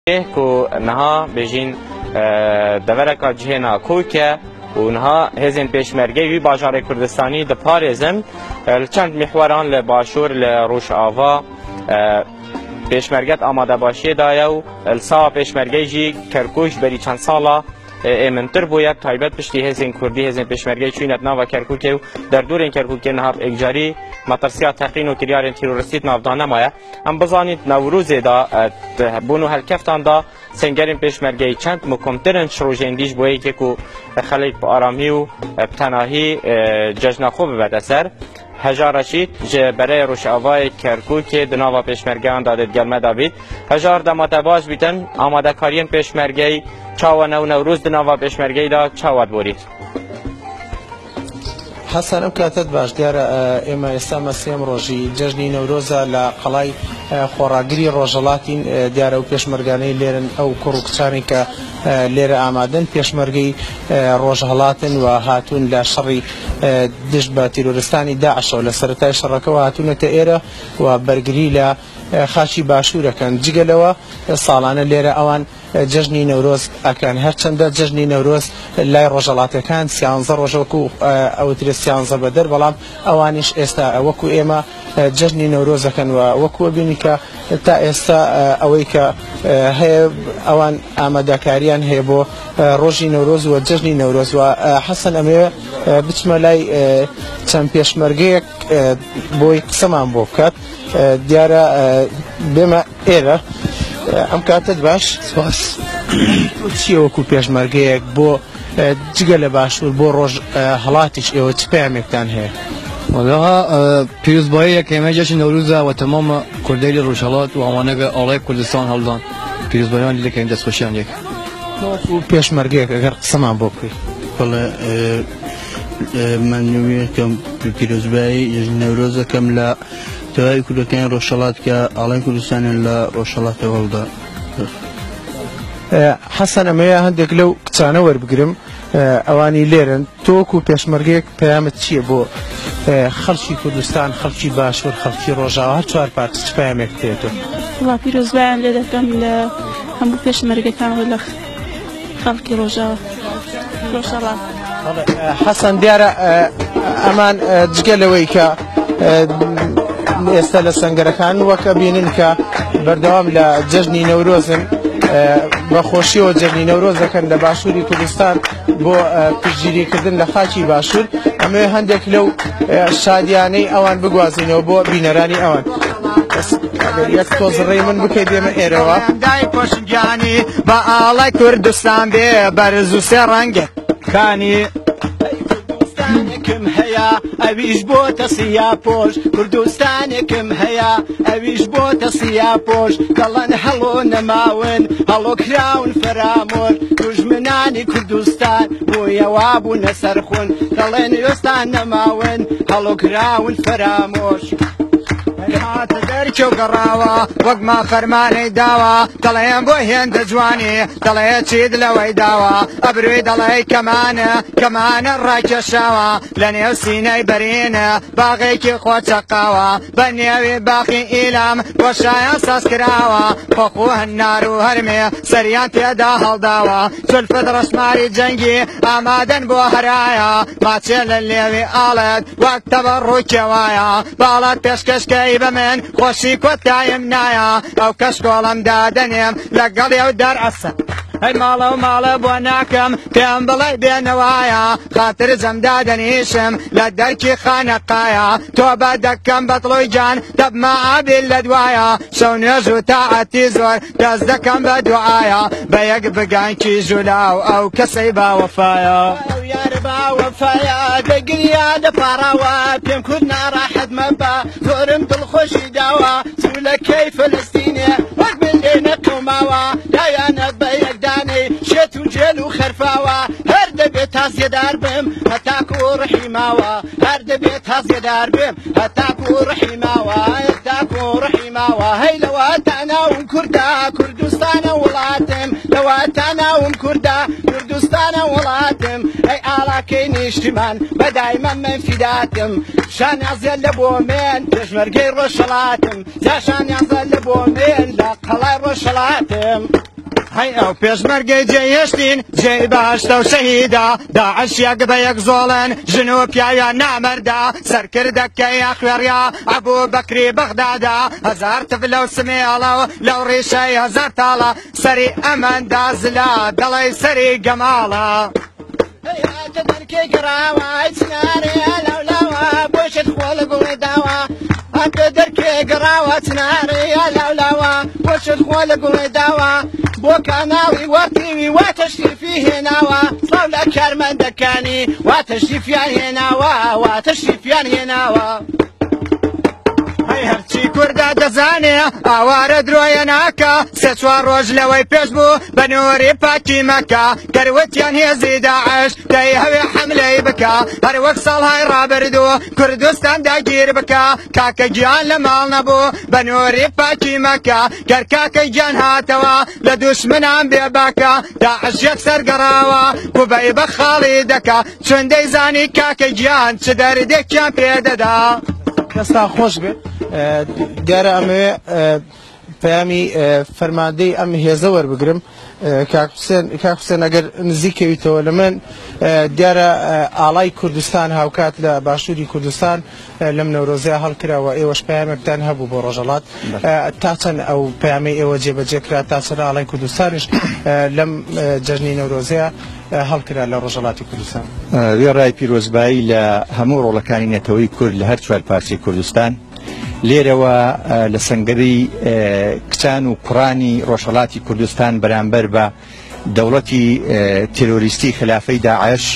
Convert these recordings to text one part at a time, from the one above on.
کو نها بجین دورکا جهنا کوکه و نها هزین پیشمرگی وی باجار کردستانی د پارێزن چند محوران لباشور لروش آوا پیشمرگت آماده باشی دایه و السا پیشمرگی جی کرکوش بری چند سالا امنتر باید تایبت پشتی هزین کردی هزین پیشمرگی چوینت ناو کرکوکه و در دور این کرکوکه نهاب اگجاری مطرسیا تقین و کریار تیروریستیت نافدانه مایه ام بزانید نوروز دا بونو هلکفتان دا سنگرین پیشمرگی چند مکمترن شروجندیش بویی که کو خلیق با آرامی و بتناهی جشن خوب بد اثر هزار رشید برای روش آوای کرکوک دناوا پیشمرگیان دادید گلمه دابید هزار دمات باز بیتن آماده کارین پیشمرگی چاو نوروز دناوا پیشمرگی دا چاوات بورید حسن ام کاتت باش دیار اما اسلام سیم روزی جشنی نوروز لقلای خوراگری روزلاتین دیار او پیشمرگانی لیرن او کروکچانی که لیر آمادن پیشمرگی روزلاتن و هاتون لشری دشبه تیرورستانی داعش و لسرتای شرکه و هاتون تیره و برگری ل خاشی باشوره کن جگلوا سالانه لیر آوان جشنی نوروز اکن هرچند جشنی نوروز لای روزلات کن سیانزر روزکو او تری سیانزر بدر بلام اوانش استا وکو اما جشنی نوروز کن و وکو بینی که تا استا اوی که هی اوان آماده کاریان هی بو روزی نوروز و جشنی نوروز و حسن امی بتملای چند پیشمرگی بوی قسمان بوکت دیاره بما ایره ام کاتت باش سواس چی وکو پیشمرگی بو جگل باشور بو روز حالاتش ایو تفهمکتان هی والله پیروزبایی که همه جشن نوروز و تمام کردیل روشالات و آوانه آلای کردستان هلدان پیروزبایان دیده که این دستخوشیان یک وکو پیشمرگی اگر قسمان بوکی والله من نویه کم پیروزبایی جشن نوروز کم لا توای کردستان روشالات که آلای کردستان لا روشالات ولدا حسن اما هندك لو كتانا وربقرم اواني ليرن توكو پیشمرگی پیامت چیه بو خلشی کردستان خلشی باشور خلشی روجاوا چوار پارت پیامت تیتو والله پیروزبایان لیده کم ل هم پیشمرگی کان ولا خلکی روجاوا روشالات حسن دیاره امان جگلوی که ئێستا لە سەنگەرەکان وەکە بینن کە بەردەوام لە جەژنی نەورۆزن بەخۆشیەوە جەژنی نەورۆز دەکەن لە باشووری کوردستان بۆ پشتگیریکردن لە خاکی باشوور ئەمێ هەندێک لەو شادیانەی ئەوان بگوازینەوە بۆ بینەرانی ئەوان یەک تۆزڕێی من بکەیت دێمە ئێرەوە دای پۆشنجانی بە ئاڵای کوردستان بێ بەرز و سێ ڕەنگە کانی كم هيا أبيش بوتا سيابوش كردستاني كم هيا أبيش بوتا سيابوش دلن هلو نماون هلو كراون فرامون دجمناني كردستان بويا وابو نسرخون دلن يستان نماون هلو كراون فراموش هات درچو قراوا وق ما فرماني داوا دلين بو هند جواني دلي تشيد لوي داوا ابروي دلي كمان الراكشاوا لن يسيني برينا باغي كي خوت قاوا بنيوي باقي إلام وشايا ساسكراوا فوقوه النار وهرمي سريان تيدا هالداوا سلفت رسماري جنگي امادن بو هرايا ما تشل الليوي آلت وقت تبرو كوايا بالات بشكش بمن خوشی کتایم نایا او کشکولم دادنیم لگلی او در اصلا ای مالا بو ناکم پیم بلای بینوایا خاطر زم دادنیشم لدرکی خانقایا تو بدکم بطلوی جان دب معابی لدوایا شو نجو تاعتی زور دزدکم بدعایا بیگ بگان کی جولاو او کسی با وفایا یار با وفایا دگریا دپاراوا پیم کدنا راحت مبا زورم دلخوشی داوا سولا کی فلسطینه وقت من لینه قوماوا دایانا بیگ داني شتو جلو خرفاوا هرد بيت هزي داربم هتاكو رحيماوا هرد بيت هزي داربم هتاكو رحيماوا هي لو اتانا وكردا كردستان ولاتم لو اتانا وكردا كردستان ولاتم اي على كين اجتمان بدايما من فداتم شان يزل بومين تشمرقي روشلاتم شان يزل بومين لا قلاي روشلاتم هاي او پێشمەرگەی جێهێشتین جێی باشتە و شەهیدا داعش یەک بە یەک زۆڵن ژن و پیاویان نامەردا سەرکردەکەی ئەخوێڕیا عەبوو بەکری بەغدادا هەزار تفلە و سمێڵە و لەو ڕیشەی هەزار تاڵە سەری ئەمەندا زلا دەڵێ سەری گەماڵە هەیاتە دەرکەی گەڕاوە چنارێ لەولاوە بۆشت خۆ لە گوڵی داوە هەتە دەرکێ گەڕاوە چنارێ لەولاوە بۆشت خۆ لە گوڵی داوە بۆ کاناوی وەتیوی وا تەشریفی هێناوە سڵاو لە کارمەندەکانی وا تەشریفیان هێناوە وا تەشریفیان هێناوە هەرچی کووردا دەزانێ ئاوارە درۆیە ناکە سێ چوار ڕۆژ لەوەی پێش بوو بە نووری پاکی مەکە کەروتیان هێزی داعش دەی هەوێ حەملەی بکە هەر وەک ساڵهای ڕابردووە کوردستان داگیر بکە کاکە گیان لە ماڵ نەبوو بە نووری پاکی مەکە گەر کاکەی گیان هاتەوە لە دوشمنان بێباکە داعش یەک سەرگەڕاوە کوبەی بە خاڵی دەکە چون دەیزانی کاکە گیان چ دەردێکیان پێدەدا دەستا خۆش بێت دیارە ئەمەوێ پەیامی فەرماندەی ئەم هێزە وەربگرم کاک حوسێن ئەگەر نزیکەویتەوە لە من دیارە ئاڵای کوردستان هاوکات لە باشووری کوردستان لەم نەورۆزەیە هەڵکراوە ئێوەش پەیامێکتان هەبوو بۆ ڕۆژهەڵات تا چەند ئەو پەیامی ئێوە جێبەجێکرا تا چەند ئاڵای کوردستانیش لەم جەژنی نەورۆزەیە هەڵکرا لە ڕۆژهەڵاتی کوردستان وێڕای پیرۆزبایی لە هەموو ڕۆڵەکانی نەتەوەی کورد لە هەر چوار پارچەی کوردستان لێرەوە لە سەنگەری کچان و کوڕانی ڕۆژهەڵاتی کوردستان بەرامبەر بە دەوڵەتی تێرۆریستی خلافەی داعش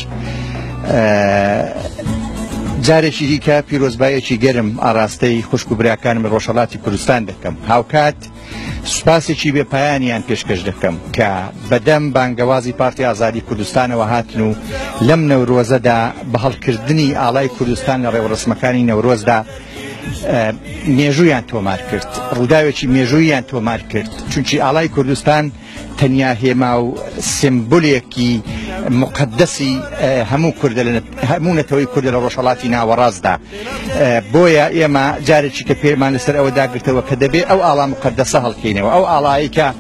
جارێکی دیکە پیرۆزبایەکی گەرم ئاراستەی خوشک و براکانم لە ڕۆژهەڵاتی کوردستان دەکەم هاوکات سوپاسێکی بێپایانیان پێشکەش دەکەم کە بەدەم بانگەوازی پارتی ئازادی کوردستانەوە هاتن و لەم نەورۆزەدا بە هەڵکردنی ئاڵای کوردستان لە ڕێوەڕسمەکانی نەورۆزدا مێژوویان تۆمار کرد ڕووداوێکی مێژووییان تۆمار کرد چونکی ئاڵای کوردستان تەنیا هێما و سمبولێکی مقدسی هەموو نەتەوەی کوردە لە ڕۆژهەڵاتی ناوەڕاستدا بۆیە ئێمە جارێکی کە پێمان لەسەر ئەوە داگرتەوە کە دەبێت ئەو ئاڵا مقدسە هەڵکەینەوە ئەو ئاڵایی کە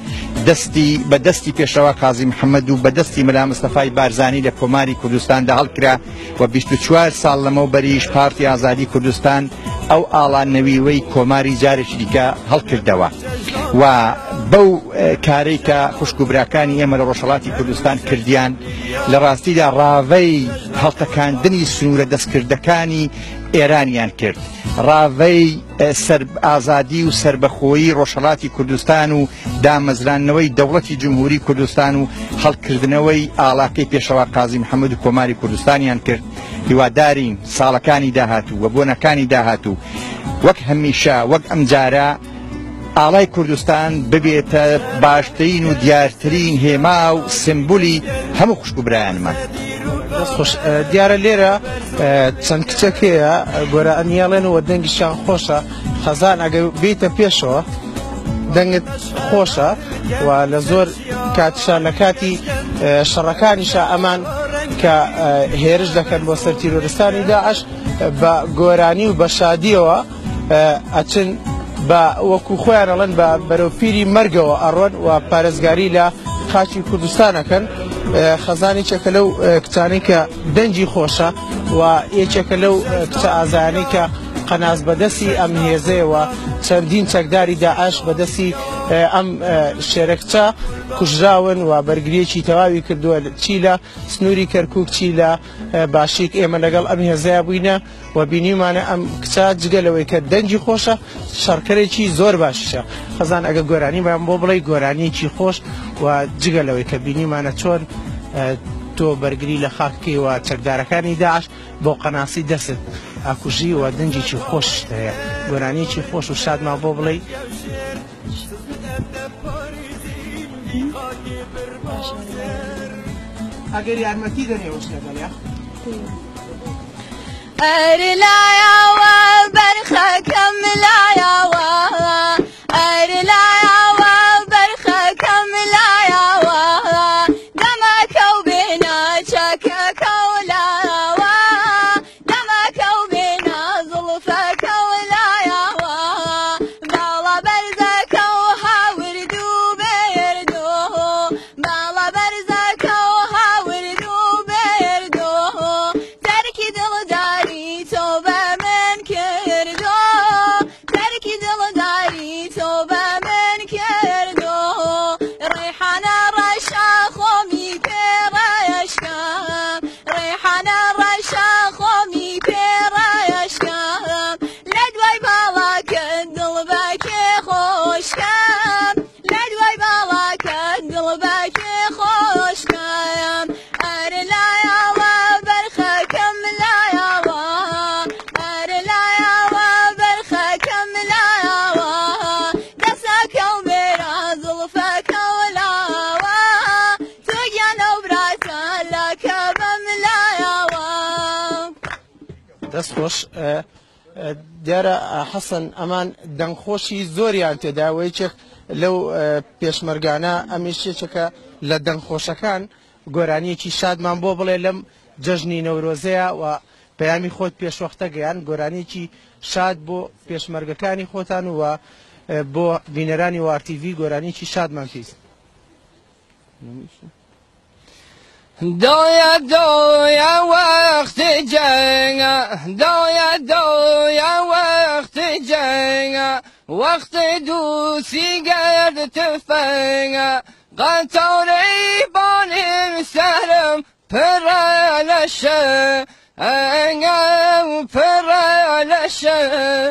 بە دەستی پێشەوە قازی محەممەد و بە دەستی مەلا مستەفای بارزانی لە کۆماری کوردستاندا هەڵکرا و 24 ساڵ لەمەوبەریش پارتی ئازادی کوردستان ئەو ئاڵانەویوەی کۆماری جارێکی دیکە هەڵکردەوە و بەو کارەی کە خوشک و براکانی ئێمە لە ڕۆژهەڵاتی کوردستان کردیان لە ڕاستیدا ڕاوەی هەڵتەکاندنی سنوورە دەستکردەکانی ئێرانیان کرد ڕاوەی ئازادی و سربەخۆیی ڕۆژهەڵاتی کوردستان و دامەزرانەوەی دەوڵەتی جمهوری کوردستان و هەڵکردنەوەی ئاڵاکەی پێشەوە قازی محەممەد و کۆماری کوردستانیان کرد هیوادارین ساڵەکانی داهاتوو و بۆنەکانی داهاتوو وەک هەمیشە وەک ئەم جارە ئاڵای کوردستان ببێتە باشترین و دیارترین هێما و سمبولی هەموو خوشک و برایانمان خۆش دیارە لێرە چەند کچەکەیە گۆرە ئەنیاڵێنەوە دەنگیشان خۆشە خەزان ئەگەر بیتە پێشەوە دەنگت خۆشە و لە زۆر کاتشان لە کاتی شەڕەکانیشە ئەمان کە هێرش دەکەن بۆ سەر تیرۆریستانی داعش بە گۆرانی و بە شادیەوە ئەچن بە وەکو خۆیان ئەڵێن بە بەرەوپیری مەرگەوە ئەڕۆن و پارێزگاری لە خاکی کوردستانەکەن خەزانی چێکە لەو کچانی کە دەنجی خۆشە و یەکێکە لەو کچە ئازانی کە قەناز بەدەستی ئەم هێزەیەوە چەندین چەکداری داعش بەدەستی ئەم شێرەکچە کوژراون و بەرگریەکی تەواوی کردووە چی لە سنووری کەرکووک چی لە باشیک ئێمە لەگەڵ ئەم هێزەیە بووینە و بینیمانە ئەم کچە جگەلەوەی کە دەنجی خۆشە شەڕکەرێکی زۆر باششە خەزان ئەگە گۆرانی بەیان بۆ بڵێ گۆرانیەکی خۆش و جگەلەوەی کە بینیمانە چۆن تۆ بەرگری لە خاکەکەی و چەکدارەکانی داعش بۆ قەناسی دەست ئاکوژی و دەنجێکی خۆش هەیە گۆرانیەکی خۆش و شادمان بۆ بڵێ ئەگەر یارمەتی دەنێوەش لەگەڵیا ئەرلایەوە بەرخەکەم لایەوە ئەرلایەوە بەرخەکەم لایەوە دەمەکە و بێنە چەکەکە و لایەوە دەمەکە و بێنە زڵفەکە و لایەوە باڵە بەرزەکە و هاورد و بێردوو دەستخۆش دیارە حەسەن ئەمان دەنگخۆشی زۆریان تێداوەیەکێک لەو پێشمەرگانە ئەمیشێکەکە لە دەنگخۆشەکان گۆرانیەکی شادمان بۆ بڵێ لەم جەژنی نەورۆزەیە و پەیامی خۆت پێشوەختە گەیان گۆرانیەکی شاد بۆ پێشمەرگەکانی خۆتان و بۆ بینەرانی وارتیڤی گۆرانیەکی شادمان پێویست. دایا دایا وقت جنگ دایا دایا وقت جنگ وقت دوستی گرد تفنگ قطار بانم سرم پرالشه انگم پرالشه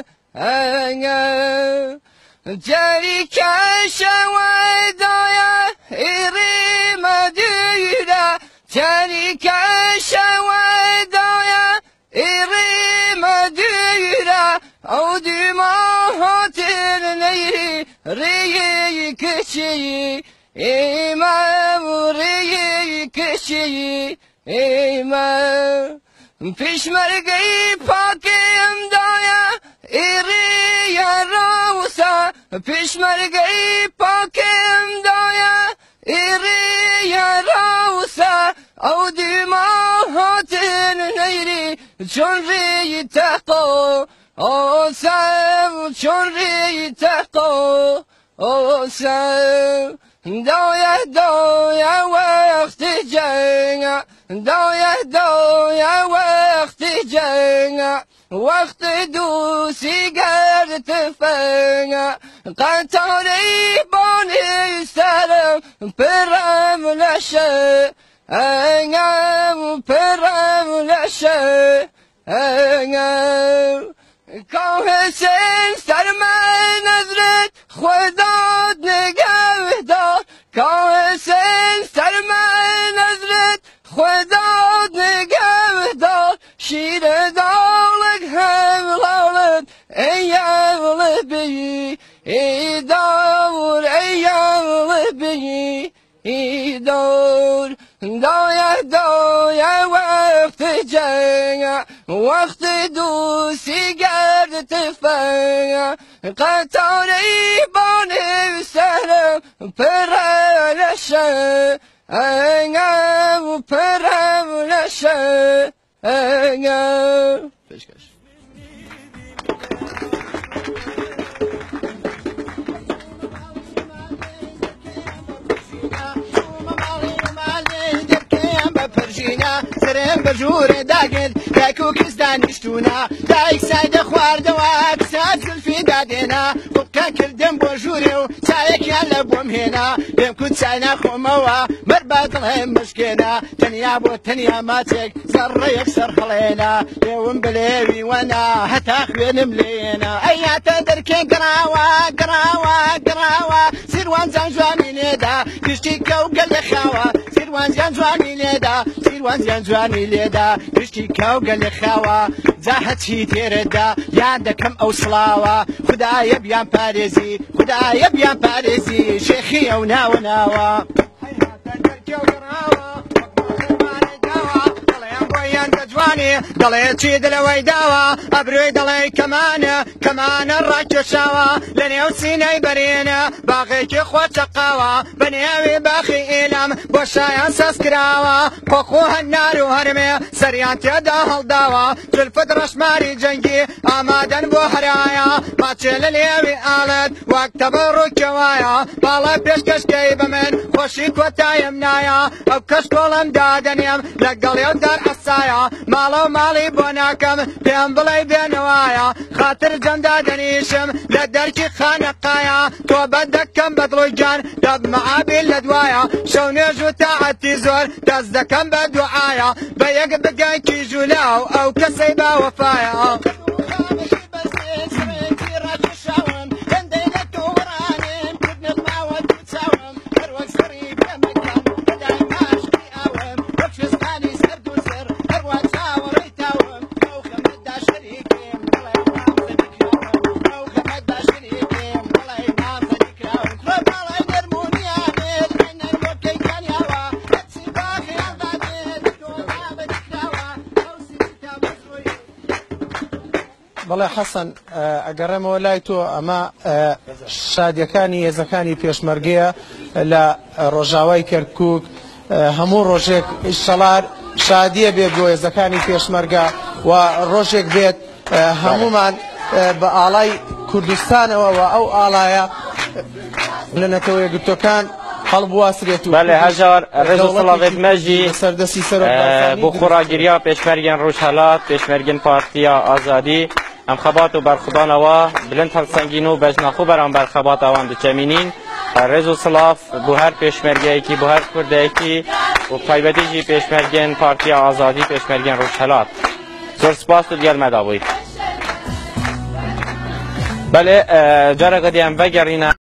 انگم جری کشه و دایا ایری مدیره جری کشه و دایا ایری مدیره او دیماهات نیری ری کشی ایمم ری کشی ایمم پیشمرگی پاکیم دایا ایری روسا پیشمرگی پاکیم دایا ایری روسا او دیماهات نیری چون ری تقو او سم چون ری تقو او سم دایا دایا وقت جنگ دایا دایا وقت جنگ وقت دوستی گرد تفنگ قطاری بانی سرم پرم لشه انگم پرم لشه انگم که حسین سر من نظرت خودت نگه دار که حسین سر من نظرت خودت نگه دار شیر دارک هم لالت ایام لبی ای دار ایام لبی ای دار دایا دایا وقت جنگ وقت دوستی گرد تفنگ قطاری بانم سرم پرالشه انگم پرم لشه انگم سرم بجور داگل داكو كزدانشتونا دايك سايدة خواردوا كساد زلفي دادينا وكان كردم بوجوريو سايك يالا بومهينا بيم كنت ساينا خوموا مرباط الهم مشكينا تنيا بو تنيا ماتك زر يكسر خلينا يوم بليوي وانا هتا خوين ملينا ايا تدركي قراوا قراوا قراوا سيروان زنجواني نيدا كشتيكا وقل خاوا سيروان زنجواني نيدا سيروان زنجواني ليدا كشتيكا وقل خاوا زاحتي تيردا يادكم او صلاوا خدا يبيان باريزي خدا يبيان باريزي شيخي وناوا ناوا دڵێ چی دلەوەی داوە ئەبروی دڵێ کەمانە ڕاکێشاوە لە نێو سینەی بەرێنە باغێکی خۆچەقاوە بە نێوی باخی ئێلام بۆ شایان سەسکراوە خۆخۆ هەنار و هەرمێ سەریان تێدا هەڵداوە جلفت ڕەشماری جەنگی ئامادەن بۆ هەرایە ماچێ لە نێوی ئاڵێت وەک تەبە ڕووکەوایە باڵە پێشکەشکەی بە من خۆشی کۆتایم نایە ئەو کەشکۆڵم دادەنێم لەگەڵ ێو دار ئەسایە ماڵە و ماڵی بۆ ناکەم پێم بڵێ بێنەوایە خاتر جەندا دەنیشم لە دەرکی خانەقایە تۆ بە دەکەم بەدڵۆی گیان دەبمەعابی لە دوایە شەو نوێژ و تاعەتی زۆر دەست دەکەم بە دوعایە بە یەک بگایکی ژولاو ئەو کەسەی باوەفایە بەڵێ حەسەن ئەگەڕێمەوە لای تۆ ئەمە شادیەکانی هێزەکانی پێشمەرگەیە لە ڕۆژاوای کەرکووک هەموو ڕۆژێک ئیشەڵار شادیە بێت بۆ هێزەکانی پێشمەرگە و ڕۆژێک بێت هەمومان بە ئاڵای کوردستانەوە و ئەو ئاڵایە لە نەتەوە یەکگرتوەکان هەڵبواسرێت و بەڵێ هەژار ڕێز و سڵاوێت مەژی بۆ خۆراگیریە پێشمەرگێن ڕۆژهەڵات پێشمەرگێن پارتیا ئازادی ئەم خەبات و بەرخودانەوە بلند هەڵسەنگین و بەژنەخۆ بەرامبەر خەبات ئەوان دچەمینین ڕێز و سڵاف بۆ هەر پێشمەرگەیەکی بۆ هەر کوردەیەکی و تایبەتیژی پێشمەرگێن پارتیا ئازادی پێشمەرگێن ڕۆژهەڵات زۆر سپاس و دیارمەدا بوویت. بەڵێ جارێکە دیان بەگەڕینە